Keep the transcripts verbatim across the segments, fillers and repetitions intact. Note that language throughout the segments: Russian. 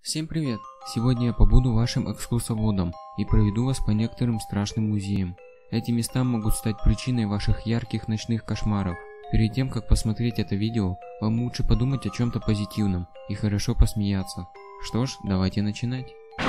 Всем привет! Сегодня я побуду вашим экскурсоводом и проведу вас по некоторым страшным музеям. Эти места могут стать причиной ваших ярких ночных кошмаров. Перед тем, как посмотреть это видео, вам лучше подумать о чем-то позитивном и хорошо посмеяться. Что ж, давайте начинать.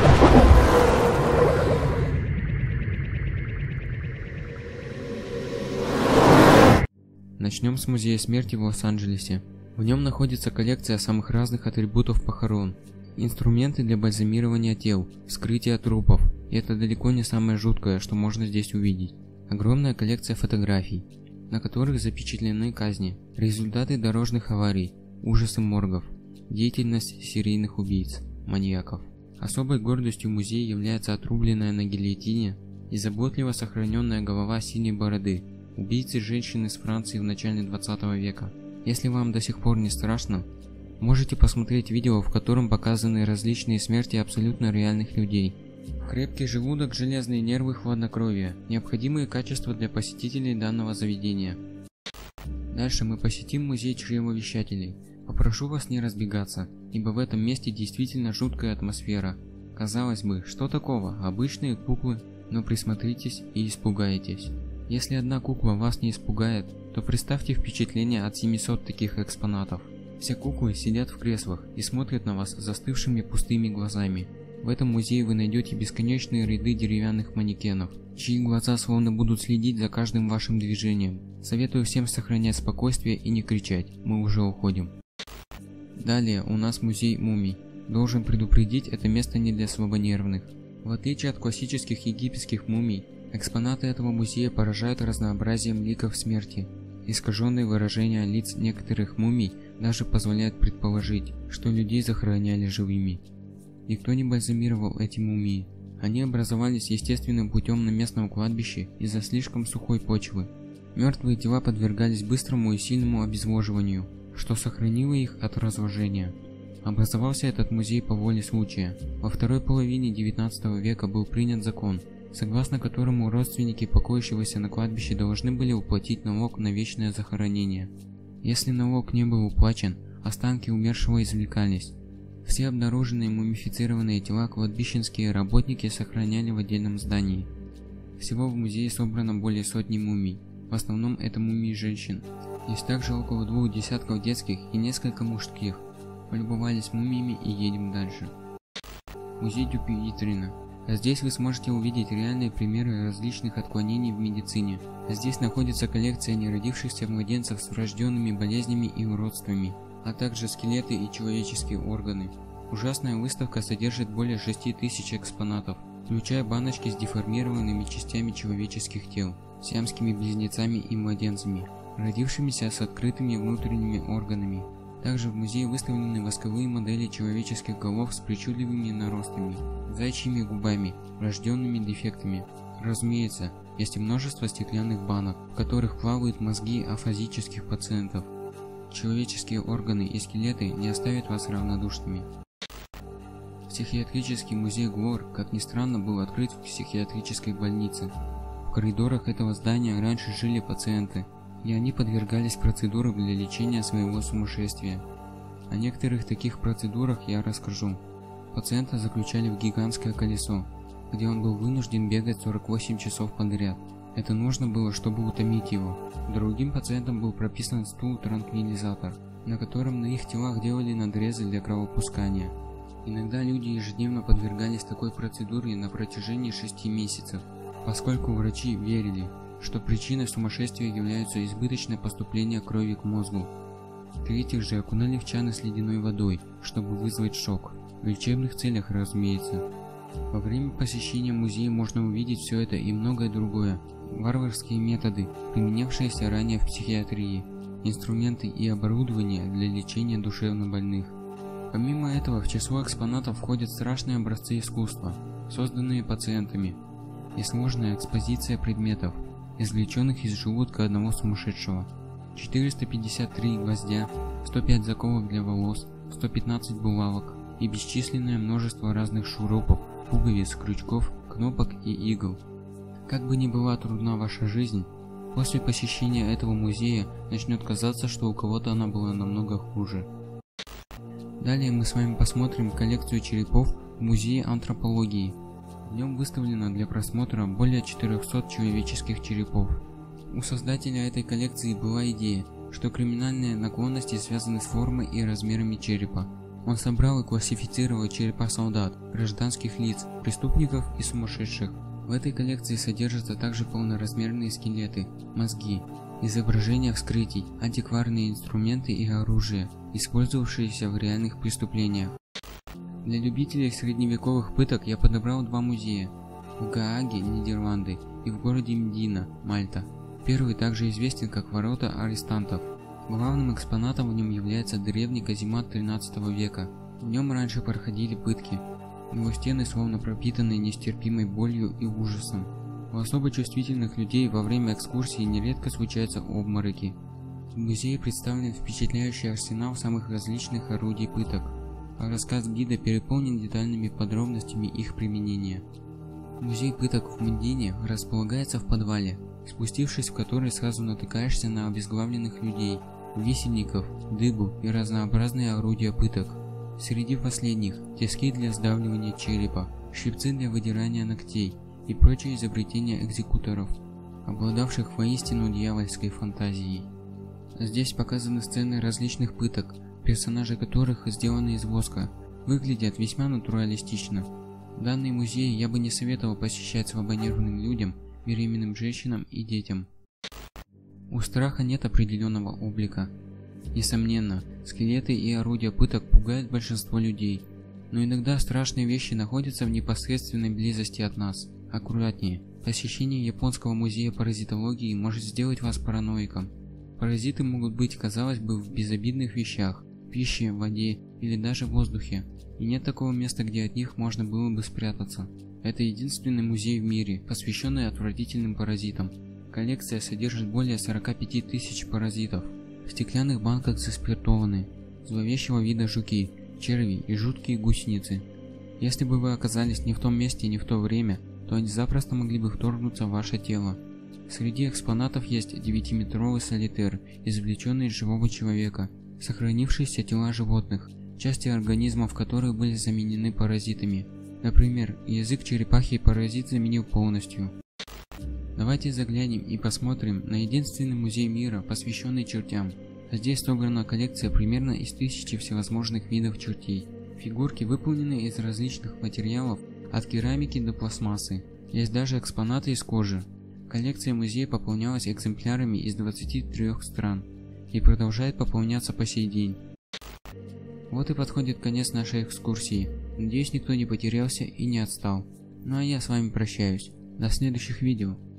Начнем с музея смерти в Лос-Анджелесе. В нем находится коллекция самых разных атрибутов похорон. Инструменты для бальзамирования тел, вскрытия трупов, и это далеко не самое жуткое, что можно здесь увидеть. Огромная коллекция фотографий, на которых запечатлены казни, результаты дорожных аварий, ужасы моргов, деятельность серийных убийц, маньяков. Особой гордостью музея является отрубленная на гильотине и заботливо сохраненная голова синей бороды, убийцы женщины из Франции в начале двадцатого века. Если вам до сих пор не страшно, можете посмотреть видео, в котором показаны различные смерти абсолютно реальных людей. Крепкий желудок, железные нервы, хладнокровие – необходимые качества для посетителей данного заведения. Дальше мы посетим музей чревовещателей. Попрошу вас не разбегаться, ибо в этом месте действительно жуткая атмосфера. Казалось бы, что такого, обычные куклы, но присмотритесь и испугаетесь. Если одна кукла вас не испугает, то представьте впечатление от семисот таких экспонатов. Все куклы сидят в креслах и смотрят на вас застывшими пустыми глазами. В этом музее вы найдете бесконечные ряды деревянных манекенов, чьи глаза словно будут следить за каждым вашим движением. Советую всем сохранять спокойствие и не кричать, мы уже уходим. Далее у нас музей мумий. Должен предупредить, это место не для слабонервных. В отличие от классических египетских мумий, экспонаты этого музея поражают разнообразием ликов смерти. Искаженные выражения лиц некоторых мумий даже позволяют предположить, что людей захороняли живыми. Никто не бальзамировал эти мумии. Они образовались естественным путем на местном кладбище из-за слишком сухой почвы. Мертвые тела подвергались быстрому и сильному обезвоживанию, что сохранило их от разложения. Образовался этот музей по воле случая. Во второй половине девятнадцатого века был принят закон, согласно которому родственники покоящегося на кладбище должны были уплатить налог на вечное захоронение. Если налог не был уплачен, останки умершего извлекались. Все обнаруженные мумифицированные тела кладбищенские работники сохраняли в отдельном здании. Всего в музее собрано более сотни мумий, в основном это мумии женщин. Есть также около двух десятков детских и несколько мужских. Полюбовались мумиями и едем дальше. Музей Дюпюитрина. Здесь вы сможете увидеть реальные примеры различных отклонений в медицине. Здесь находится коллекция неродившихся младенцев с врожденными болезнями и уродствами, а также скелеты и человеческие органы. Ужасная выставка содержит более шести тысяч экспонатов, включая баночки с деформированными частями человеческих тел, сиамскими близнецами и младенцами, родившимися с открытыми внутренними органами. Также в музее выставлены восковые модели человеческих голов с причудливыми наростами, зайчьими губами, врожденными дефектами. Разумеется, есть и множество стеклянных банок, в которых плавают мозги афазических пациентов. Человеческие органы и скелеты не оставят вас равнодушными. Психиатрический музей Глор, как ни странно, был открыт в психиатрической больнице. В коридорах этого здания раньше жили пациенты, и они подвергались процедурам для лечения своего сумасшествия. О некоторых таких процедурах я расскажу. Пациента заключали в гигантское колесо, где он был вынужден бегать сорок восемь часов подряд. Это нужно было, чтобы утомить его. Другим пациентам был прописан стул-транквилизатор, на котором на их телах делали надрезы для кровопускания. Иногда люди ежедневно подвергались такой процедуре на протяжении шести месяцев, поскольку врачи верили, что причиной сумасшествия является избыточное поступление крови к мозгу. Третьих же окунали в чаны с ледяной водой, чтобы вызвать шок. В лечебных целях, разумеется. Во время посещения музея можно увидеть все это и многое другое. Варварские методы, применявшиеся ранее в психиатрии, инструменты и оборудование для лечения душевнобольных. Помимо этого, в число экспонатов входят страшные образцы искусства, созданные пациентами, и сложная экспозиция предметов, извлеченных из желудка одного сумасшедшего. четыреста пятьдесят три гвоздя, сто пять заколок для волос, сто пятнадцать булавок и бесчисленное множество разных шурупов, пуговиц, крючков, кнопок и игл. Как бы ни была трудна ваша жизнь, после посещения этого музея начнет казаться, что у кого-то она была намного хуже. Далее мы с вами посмотрим коллекцию черепов в Музее антропологии. В нем выставлено для просмотра более четырёхсот человеческих черепов. У создателя этой коллекции была идея, что криминальные наклонности связаны с формой и размерами черепа. Он собрал и классифицировал черепа солдат, гражданских лиц, преступников и сумасшедших. В этой коллекции содержатся также полноразмерные скелеты, мозги, изображения вскрытий, антикварные инструменты и оружие, использовавшиеся в реальных преступлениях. Для любителей средневековых пыток я подобрал два музея – в Гааге, Нидерланды, и в городе Мдина, Мальта. Первый также известен как Ворота арестантов. Главным экспонатом в нем является древний каземат тринадцатого века. В нем раньше проходили пытки. Его стены словно пропитаны нестерпимой болью и ужасом. У особо чувствительных людей во время экскурсии нередко случаются обмороки. В музее представлен впечатляющий арсенал самых различных орудий пыток, а рассказ гида переполнен детальными подробностями их применения. Музей пыток в Мдине располагается в подвале, спустившись в который сразу натыкаешься на обезглавленных людей, висельников, дыбу и разнообразные орудия пыток. Среди последних – тиски для сдавливания черепа, щипцы для выдирания ногтей и прочие изобретения экзекуторов, обладавших воистину дьявольской фантазией. Здесь показаны сцены различных пыток, персонажи которых сделаны из воска, выглядят весьма натуралистично. Данный музей я бы не советовал посещать слабонервным людям, беременным женщинам и детям. У страха нет определенного облика. Несомненно, скелеты и орудия пыток пугают большинство людей, но иногда страшные вещи находятся в непосредственной близости от нас. Аккуратнее. Посещение японского музея паразитологии может сделать вас параноиком. Паразиты могут быть, казалось бы, в безобидных вещах, пище, воде или даже в воздухе, и нет такого места, где от них можно было бы спрятаться. Это единственный музей в мире, посвященный отвратительным паразитам. Коллекция содержит более сорока пяти тысяч паразитов. В стеклянных банках заспиртованы зловещего вида жуки, черви и жуткие гусеницы. Если бы вы оказались не в том месте и не в то время, то они запросто могли бы вторгнуться в ваше тело. Среди экспонатов есть девятиметровый солитер, извлеченный из живого человека, сохранившиеся тела животных, части организмов которых были заменены паразитами. Например, язык черепахи паразит заменил полностью. Давайте заглянем и посмотрим на единственный музей мира, посвященный чертям. Здесь собрана коллекция примерно из тысячи всевозможных видов чертей. Фигурки выполнены из различных материалов, от керамики до пластмассы. Есть даже экспонаты из кожи. Коллекция музея пополнялась экземплярами из двадцати трёх стран и продолжает пополняться по сей день. Вот и подходит конец нашей экскурсии. Надеюсь, никто не потерялся и не отстал. Ну а я с вами прощаюсь. До следующих видео.